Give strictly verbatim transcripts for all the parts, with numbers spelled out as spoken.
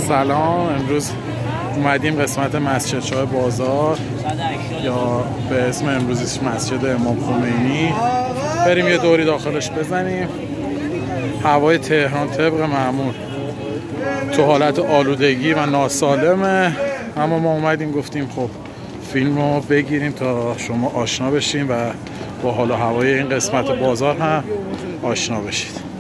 سلام، امروز اومدیم قسمت مسجد شاه بازار یا به اسم امروزیش مسجد امام خمینی بریم یه دوری داخلش بزنیم. هوای تهران طبق معمول تو حالت آلودگی و ناسالمه، اما ما اومدیم گفتیم خب فیلم رو بگیریم تا شما آشنا بشیم و با حال و هوای این قسمت بازار هم آشنا بشید.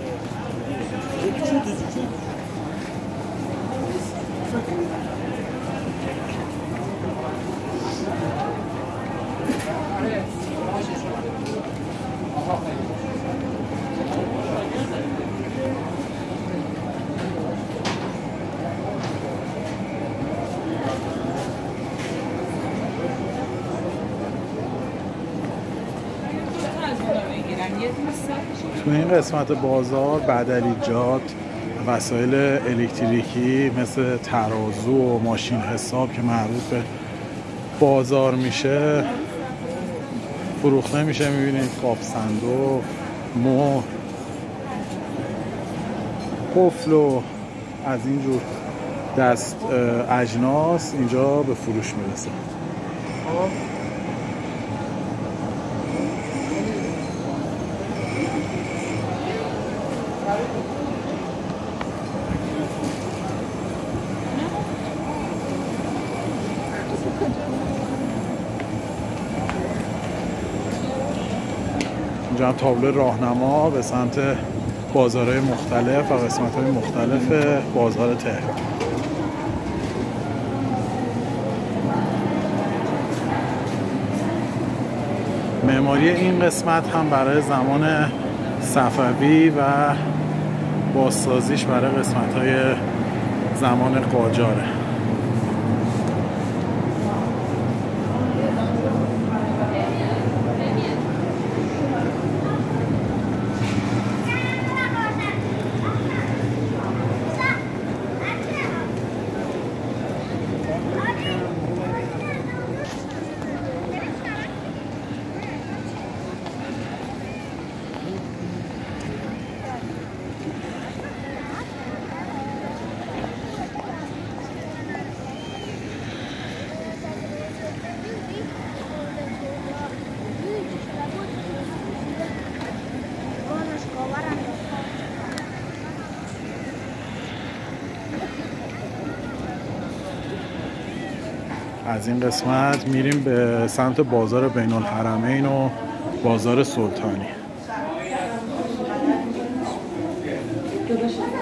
تو این قسمت بازار بدلیجات، وسایل الکتریکی مثل ترازو و ماشین حساب که مربوط به بازار میشه فروخته میشه. میبینید قاب صندوق، مهر، قفل و از اینجور دست اجناس اینجا به فروش میرسه. اینجا هم تابلو راهنما به سمت بازارهای مختلف و قسمت‌های مختلف بازار تهران. معماری این قسمت هم برای زمان صفوی و بازسازیش برای قسمت‌های زمان قاجاره. از این قسمت میریم به سمت بازار بین الحرمین و بازار سلطانی.